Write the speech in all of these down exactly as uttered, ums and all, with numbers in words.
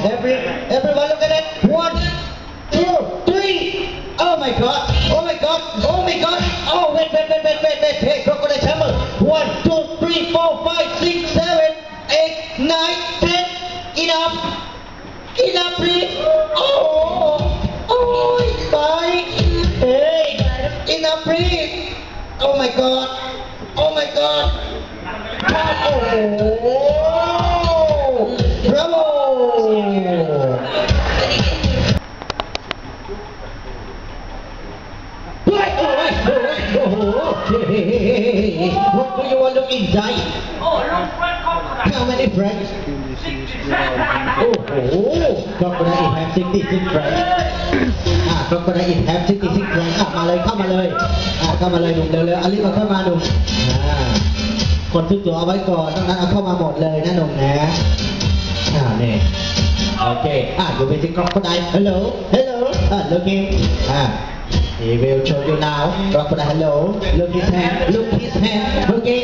Every, everyone look at it. One, two, three. Oh my god. Oh my god. Oh my god. Oh wait, wait, wait, wait, wait, wait. Hey, crocodile chamber. One, two, three, four, five, six, seven, eight, nine, ten. Enough. Enough, please. Oh, oh, it's fine. Hey, enough, please. Oh my god. Oh my god. Oh, bravo. Right, all right, all right. Oh, hey, what do you want to look inside? Oh, look, friend, crocodile. How many friends? Oh, oh, crocodile have sixty-six friends. Ah, crocodile have sixty-six friends. Ah, มาเลยเข้ามาเลยอ่าเข้ามาเลยหนุ่มเร็วๆอลิมาเข้ามาหนุ่มอ่าคนซื้อตั๋วเอาไว้ก่อนต้องนั้นเอาเข้ามาหมดเลยนะหนุ่มนะอ่าเนี่ยโอเคอ่าอยู่เป็นที่ crocodile hello hello อ่า looking อ่า he will show you now crocodile hello look his hand look his hand okay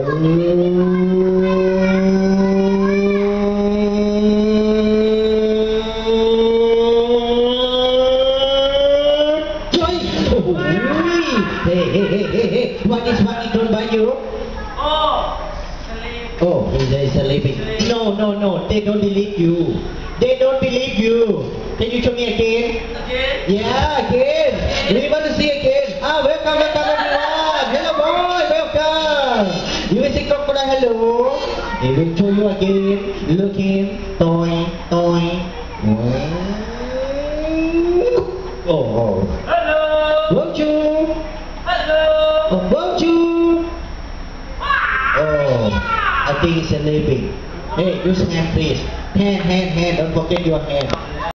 Hey, hey, hey, hey, hey, what is what is done by you? Oh, sleep. Oh, they is sleeping. No, no, no, they don't believe you. They don't believe you. Can you show me again? Again? Yeah, again. We want to see again. Ah, welcome, welcome everyone. Hello boy, welcome. You will see crocodile, hello. They will show you again. Look him, toy, toy. Oh, Hello. won't you? Hello. Oh, won't you? Oh, I think he's sleeping. Hey, use hand please. Hand, hand, hand. Don't forget your hand.